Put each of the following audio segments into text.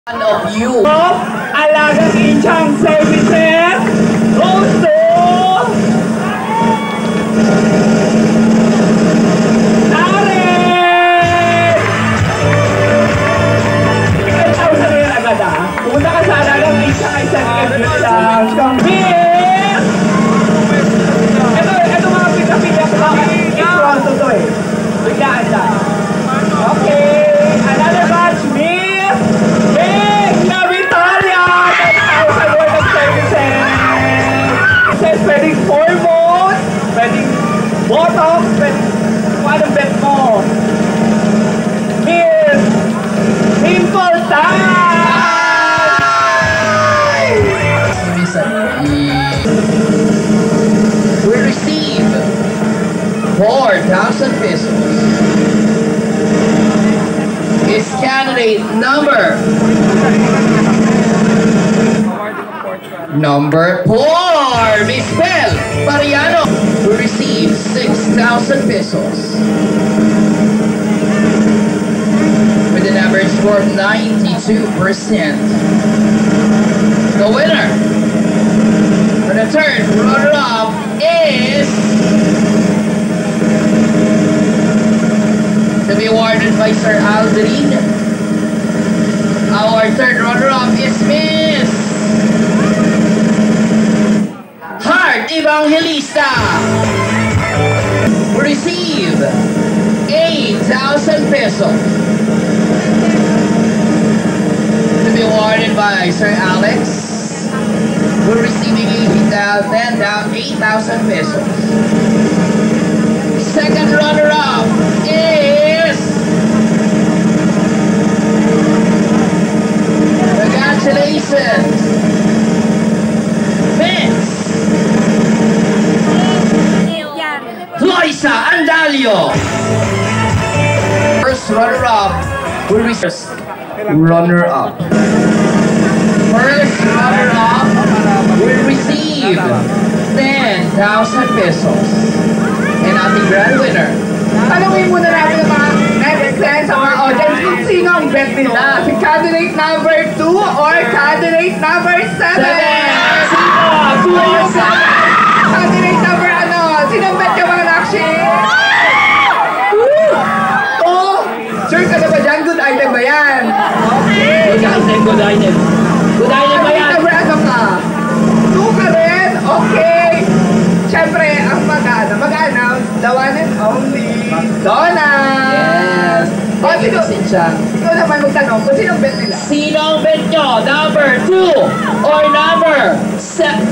of you. Alagang Inchang Services goes to Karen! 10,000 na yun agad Pumunta ka sa Alagang Inchang Services Compete! Ito mga pika-pika ko i-pronto to Biglaan lang. Okay, another batch meal. Pwedeng hormones, pwedeng botox, pwedeng kung anong bet mo. Here's Pimple Time! We receive 4,000 pesos. It's candidate number 4, Miss Bell Mariano, who received 6,000 pesos with an average score of 92%. The winner for the third runner-up is to be awarded by Sir Aldrin. Our third runner-up is Miss Evangelista, who receive 8,000 pesos to be awarded by Sir Alex, who receiving 8,000 pesos. Second runner-up is, congratulations, Miss Loisa Andalio. First runner-up will receive runner-up. First runner-up will receive 10,000 pesos. And ating grand winner. Tanungin muna natin ang mga netizens sa mga audience kung sino ang bet nila. Si candidate number 2 or candidate number 7? Sino? 2 or 7? Candidate number Sino ang bet ka mga nakshi? Sure ka na ba dyan? Good item ba yan? Okay. Good item. Good item ba yan? Number ano ka? 2 ka rin? Okay. Siyempre, ang mag-announce, the one and only Donna! Yes! Ikaw naman magtanong kung sino ang bet nila? Sino ang bet nyo? Number 2 or number 7?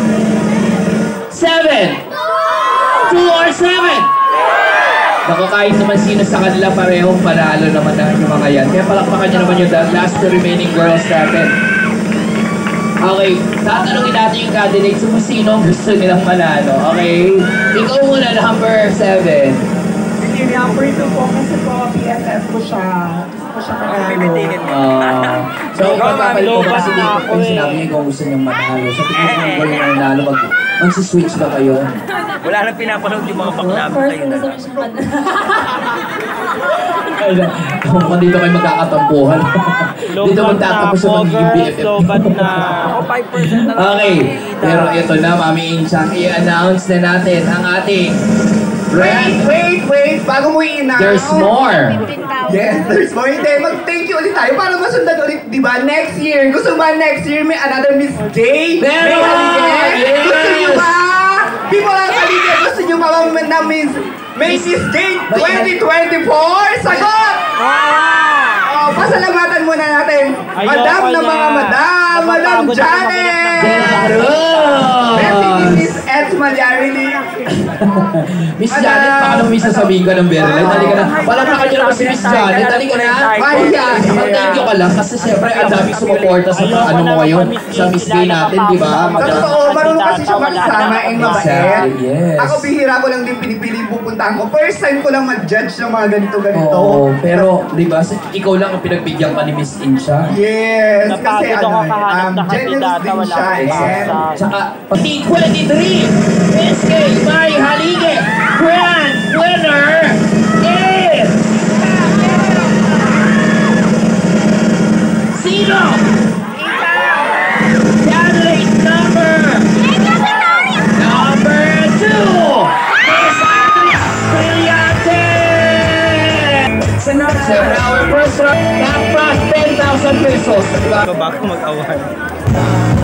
2 or 7? Naku, kahit naman sino sa kanila parehong panalo naman na yung mga yan. Kaya palakpakan nyo naman yung last two remaining girls natin. Okay, tatanungin natin yung candidates kung sino gusto nilang manalo. Okay? Ikaw muna, number 7. Yung number 2 po kasi po, PSS ko siya. Gusto ko siya manalo. So, papapalit ko ba kasi kung sinabi niyo kung gusto niyang manalo. So, tignan ko yung galing manalo. Magsiswitch ba kayo? Wala nang pinapanood yung mga panglaban kayo na lang. Kung dito kayo magkakatampuhan. Dito magtatapos sa magiging BFF. Okay, pero ito na, Mami Inchang, i-announce na natin ang ating Wait! Bago mo i-announce. There's more. Yes, there's more. Hindi, mag-thank you ulit tayo para masundan ulit, di ba? Next year. Gusto ba next year may another Miss Day? Meron! Yes! Gusto nyo ba? People ang kaligay, gusto nyo ba na Miss Day 2024? Sagot! Pasalamatan muna natin. Madam na mga madam! Madam Janet! Miss Edsma Yarili. Miss Janet, baka naman may sasabihin ka ng Berlin. Dali ka na. Palakpakan niyo naman si Miss Janet. Dali ka na. Mag-thank you ka lang kasi siyempre ang daming sumuporta sa ano mo ngayon. Sa Miss Day natin, di ba? Sa totoo, marunong kasi siya makisama and mabait. Yes. Ako bihira ko lang din pinipili yung pupuntahan ko. First time ko lang mag-judge ng mga ganito-ganito. Oo, pero di ba, ikaw lang ang pinagbigyan ka ni Miss Incha. Yes, kasi generous din siya. Tsaka, 2023, SK Mayhaligue Grand Winner is si Sino? Candidate number 2. Miss Andrea Brillante. So now our first round, top prize 10,000 pesos. Bago mag-award.